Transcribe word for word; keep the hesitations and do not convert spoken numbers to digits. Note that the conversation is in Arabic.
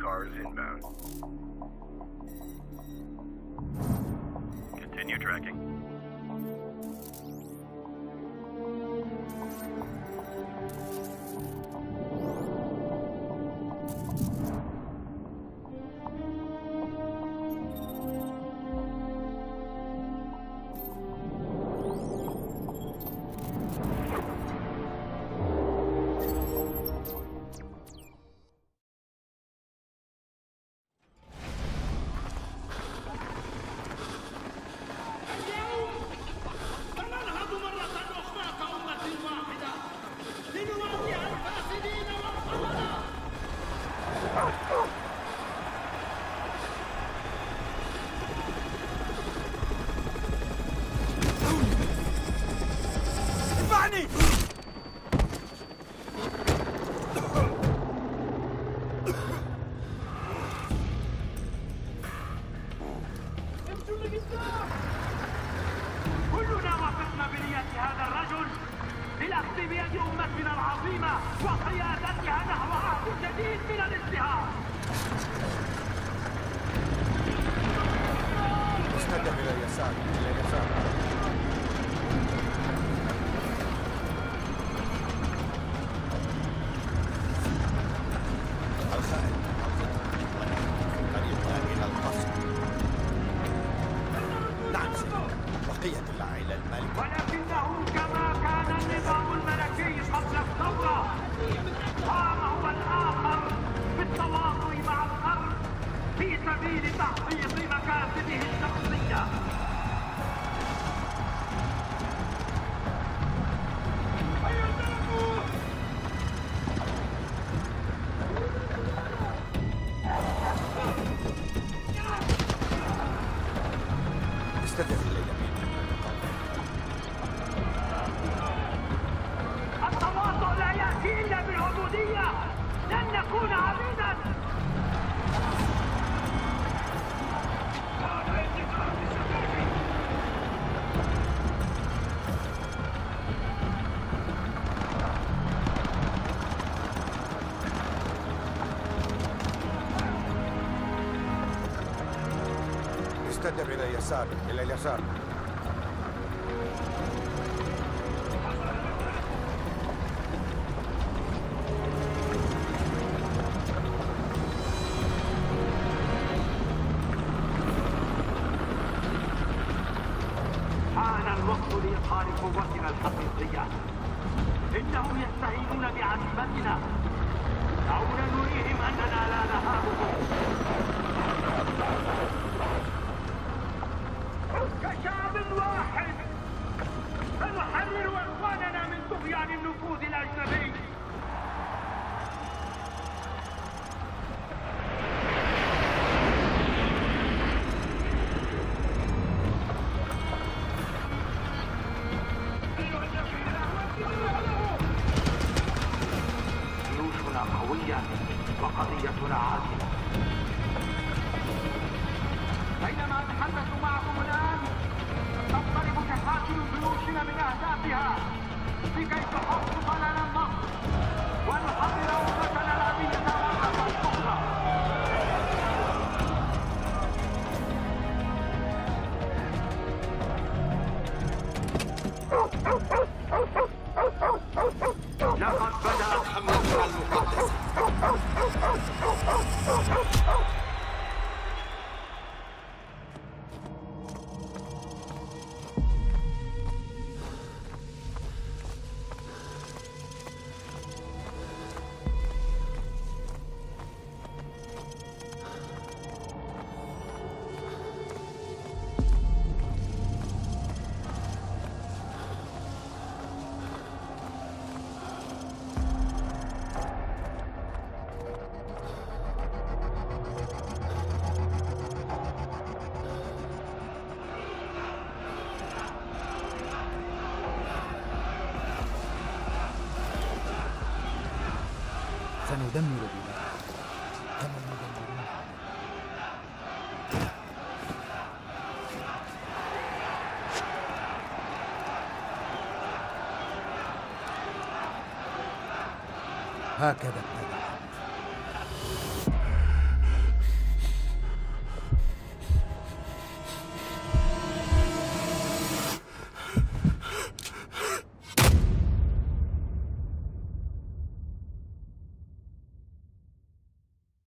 cars inbound. Continue tracking. كلنا وثقنا بنية هذا الرجل للأخذ بيد أمتنا العظيمة وقيادتها نحو عهد جديد من الازدهار. استدم إلى اليسار، إلى اليسار. الخائن طريقنا إلى القصر. نعم سيدي، بقية العائلة المالكة. ولكنه كما كان النظام الملكي قبل الثورة، قام هو الآخر بالتواطؤ مع الغرب في سبيل تحقيق مكاسبه الشخصية. استدم إلى اليمين. التواطؤ لا يأتي إلا بالعبودية، لن نكون عبيدا. استدم إلى اليسار، إلى اليسار. حان الوقت لإظهار قوتنا الحقيقية. إنهم يستهينون بعزيمتنا، دعونا نريهم أننا لا نهابهم. كشعب واحد سنحرر إخواننا من طغيان النفوذ الأجنبي. جيوشنا قوية وقضيتنا عادلة. بينما أتحدث معكم الآن تضطرب تحاكم جيوشنا من أهدافها لكي تحقق لنا النصر ونحرر أمتنا الأبية والأمة الأخرى. لقد بدأت حملتنا المقدسة. سندمر بلادنا كما يدمرون. هكذا ابتدأت.